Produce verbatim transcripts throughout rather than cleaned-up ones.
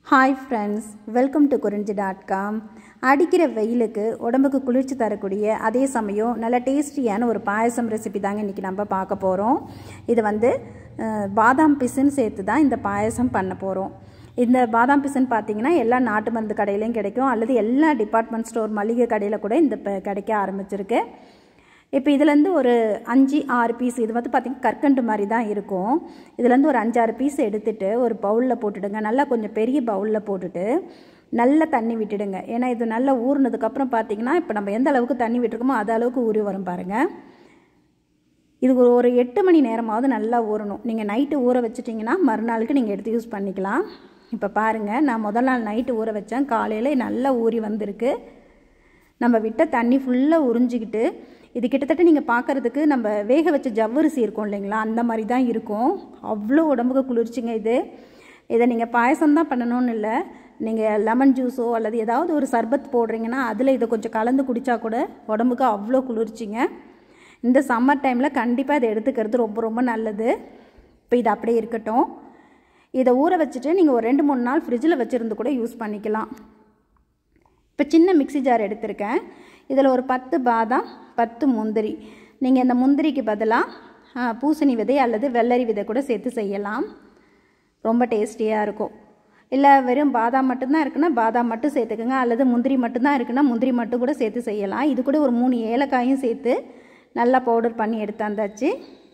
Hi friends, welcome to Kurinji dot com. அடிக்கிற வெயிலுக்கு உடம்புக்கு குளிர்ச்சி தரக்கூடிய அதே சமயம் நல்ல டேஸ்டியான ஒரு பாயசம் ரெசிபி தாங்க இன்றைக்கி நம்ம பார்க்க போகிறோம். இது வந்து பாதாம் பிசின் சேர்த்து தான் இந்த பாயசம் பண்ண போகிறோம். இந்த பாதாம் பிசின் பார்த்திங்கன்னா எல்லா நாட்டு மருந்து கடையிலையும் கிடைக்கும், அல்லது எல்லா டிபார்ட்மெண்ட் ஸ்டோர் மளிகை கடையில் கூட இந்த கிடைக்க ஆரம்பிச்சிருக்கு. இப்போ இதுலேருந்து ஒரு அஞ்சு ஆறு பீஸ், இது வந்து பார்த்திங்கன்னா கற்கண்டு மாதிரி தான் இருக்கும். இதுலேருந்து ஒரு அஞ்சாறு பீஸ் எடுத்துகிட்டு ஒரு பவுலில் போட்டுடுங்க. நல்லா கொஞ்சம் பெரிய பவுலில் போட்டுட்டு நல்லா தண்ணி விட்டுடுங்க. ஏன்னா இது நல்லா ஊறினதுக்கப்புறம் பார்த்திங்கன்னா இப்போ நம்ம எந்த அளவுக்கு தண்ணி விட்டுருக்கோமோ அது அளவுக்கு ஊறி வரும் பாருங்கள். இது ஒரு எட்டு மணி நேரமாவது நல்லா ஊறணும். நீங்கள் நைட்டு ஊற வச்சிட்டிங்கன்னா மறுநாளுக்கு நீங்கள் எடுத்து யூஸ் பண்ணிக்கலாம். இப்போ பாருங்கள், நான் முதல் நாள் நைட்டு ஊற வச்சேன், காலையில் நல்லா ஊறி வந்திருக்கு. நம்ம விட்ட தண்ணி ஃபுல்லாக உறிஞ்சிக்கிட்டு இது கிட்டத்தட்ட நீங்கள் பார்க்குறதுக்கு நம்ம வேக வச்ச ஜவ்வரிசி இருக்கும் இல்லைங்களா, அந்த மாதிரி தான் இருக்கும். அவ்வளோ உடம்புக்கு குளிர்ச்சிங்க இது. இதை நீங்கள் பாயசம் தான் பண்ணணும்னு இல்லை, நீங்கள் லெமன் ஜூஸோ அல்லது ஏதாவது ஒரு சர்பத் போடுறீங்கன்னா அதில் இதை கொஞ்சம் கலந்து குடித்தா கூட உடம்புக்கு அவ்வளோ குளிர்ச்சிங்க. இந்த சம்மர் டைமில் கண்டிப்பாக இதை எடுத்துக்கிறது ரொம்ப ரொம்ப நல்லது. இப்போ இது அப்படியே இருக்கட்டும். இதை ஊற வச்சுட்டு நீங்கள் ஒரு ரெண்டு மூணு நாள் ஃப்ரிட்ஜில் வச்சுருந்து கூட யூஸ் பண்ணிக்கலாம். இப்போ சின்ன மிக்சி ஜார் எடுத்திருக்கேன். இதில் ஒரு பத்து பாதாம், பத்து முந்திரி. நீங்கள் இந்த முந்திரிக்கு பதிலாக பூசணி விதை அல்லது வெள்ளரி விதை கூட சேர்த்து செய்யலாம், ரொம்ப டேஸ்டியாக இருக்கும். இல்லை வெறும் பாதாம் மட்டும்தான் இருக்குன்னா பாதாம் மட்டும் சேர்த்துக்குங்க, அல்லது முந்திரி மட்டும்தான் இருக்குன்னா முந்திரி மட்டும் கூட சேர்த்து செய்யலாம். இது கூட ஒரு மூணு ஏலக்காயும் சேர்த்து நல்லா பவுடர் பண்ணி எடுத்தாந்தாச்சு.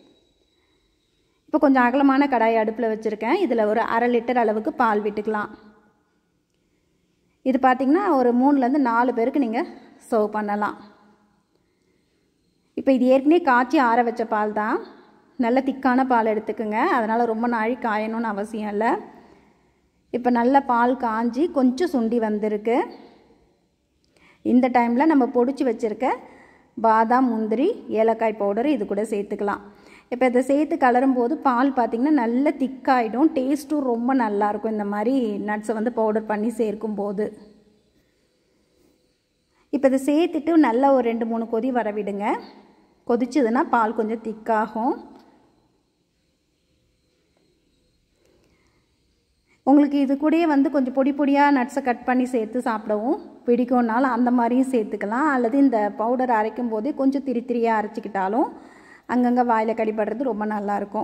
இப்போ கொஞ்சம் அகலமான கடாயை அடுப்பில் வச்சுருக்கேன். இதில் ஒரு அரை லிட்டர் அளவுக்கு பால் விட்டுக்கலாம். இது பார்த்திங்கன்னா ஒரு மூணுலேருந்து நாலு பேருக்கு நீங்கள் சர்வ் பண்ணலாம். இப்போ இது ஏற்கனவே காய்ச்சி ஆற வச்ச பால் தான், நல்ல திக்கான பால் எடுத்துக்குங்க. அதனால் ரொம்ப நாழி காயணும்னு அவசியம் இல்லை. இப்போ நல்ல பால் காஞ்சி கொஞ்சம் சுண்டி வந்திருக்கு. இந்த டைமில் நம்ம பொடிச்சு வச்சுருக்க பாதாம், முந்திரி, ஏலக்காய் பவுடர் இது கூட சேர்த்துக்கலாம். இப்போ இதை சேர்த்து கலரும் போது பால் பார்த்திங்கன்னா நல்ல திக்காயிடும், டேஸ்ட்டும் ரொம்ப நல்லாயிருக்கும் இந்த மாதிரி நட்ஸை வந்து பவுடர் பண்ணி சேர்க்கும் போது. இப்போ இதை சேர்த்துட்டு நல்லா ஒரு ரெண்டு மூணு கொதி வர விடுங்க. கொதிச்சதுன்னா பால் கொஞ்சம் திக்காகும். உங்களுக்கு இது கூடயே வந்து கொஞ்சம் பொடி பொடியாக நட்ஸை கட் பண்ணி சேர்த்து சாப்பிடவும் பிடிக்கும்னாலும் அந்த மாதிரியும் சேர்த்துக்கலாம், அல்லது இந்த பவுடர் அரைக்கும் போதே கொஞ்சம் திரி திரியாக அரைச்சிக்கிட்டாலும் அங்கங்கே வாயில் கடிப்படுறது ரொம்ப நல்லாயிருக்கும்.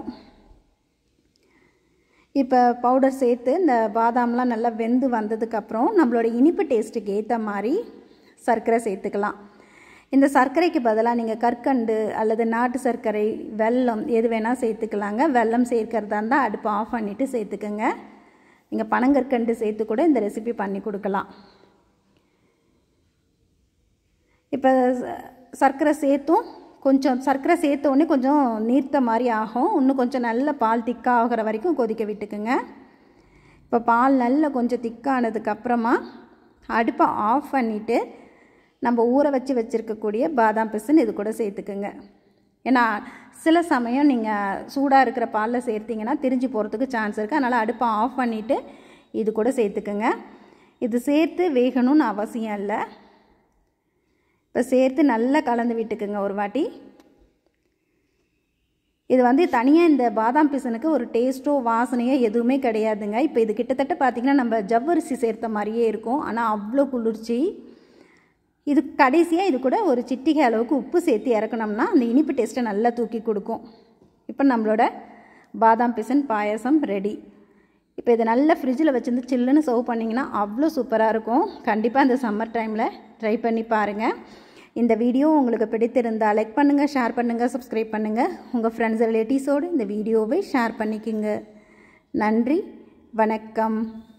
இப்போ பவுடர் சேர்த்து இந்த பாதாம்லாம் நல்லா வெந்து வந்ததுக்கப்புறம் நம்மளோட இனிப்பு டேஸ்ட்டுக்கு ஏற்ற மாதிரி சர்க்கரை சேர்த்துக்கலாம். இந்த சர்க்கரைக்கு பதிலாக நீங்கள் கற்கண்டு அல்லது நாட்டு சர்க்கரை, வெல்லம் எது வேணால் சேர்த்துக்கலாங்க. வெல்லம் சேர்க்கறதா இருந்தால் அடுப்பு ஆஃப் பண்ணிவிட்டு சேர்த்துக்குங்க. நீங்கள் பனங்கற்கண்டு சேர்த்து கூட இந்த ரெசிபி பண்ணி கொடுக்கலாம். இப்போ சர்க்கரை சேர்த்தும் கொஞ்சம் சர்க்கரை சேர்த்தோடனே கொஞ்சம் நீர்த்த மாதிரி ஆகும். இன்னும் கொஞ்சம் நல்ல பால் திக்காக ஆகிற வரைக்கும் கொதிக்க விட்டுக்குங்க. இப்போ பால் நல்லா கொஞ்சம் திக்கானதுக்கப்புறமா அடுப்பை ஆஃப் பண்ணிவிட்டு நம்ம ஊற வச்சு வச்சுருக்கக்கூடிய பாதாம் பிசின் இது கூட சேர்த்துக்குங்க. ஏன்னா சில சமயம் நீங்கள் சூடாக இருக்கிற பாலில் சேர்த்திங்கன்னா திரிஞ்சு போகிறதுக்கு சான்ஸ் இருக்குது. அதனால் அடுப்பை ஆஃப் பண்ணிவிட்டு இது கூட சேர்த்துக்குங்க. இது சேர்த்து வேகணும்னு அவசியம் இல்லை. இப்போ சேர்த்து நல்லா கலந்து விட்டுக்குங்க ஒரு வாட்டி. இது வந்து தனியாக இந்த பாதாம் பிசனுக்கு ஒரு டேஸ்ட்டோ வாசனையோ எதுவுமே கிடையாதுங்க. இப்போ இது கிட்டத்தட்ட பார்த்திங்கன்னா நம்ம ஜவ்வரிசி சேர்த்த மாதிரியே இருக்கும், ஆனால் அவ்வளோ குளிர்ச்சி. இது கடைசியாக இது கூட ஒரு சிட்டிகை அளவுக்கு உப்பு சேர்த்து இறக்கணும்னா அந்த இனிப்பு டேஸ்ட்டை நல்லா தூக்கி கொடுக்கும். இப்போ நம்மளோட பாதாம் பிசன் பாயசம் ரெடி. இப்போ இதை நல்லா ஃப்ரிட்ஜில் வச்சுருந்து சில்லுன்னு சர்வ் பண்ணிங்கன்னா அவ்வளோ சூப்பராக இருக்கும். கண்டிப்பாக இந்த சம்மர் டைமில் ட்ரை பண்ணி பாருங்கள். இந்த வீடியோ உங்களுக்கு பிடித்திருந்தால் லைக் பண்ணுங்கள், ஷேர் பண்ணுங்கள், சப்ஸ்கிரைப் பண்ணுங்கள். உங்கள் ஃப்ரெண்ட்ஸ் ரிலேட்டிவ்ஸோடு இந்த வீடியோவை ஷேர் பண்ணிக்கோங்க. நன்றி, வணக்கம்.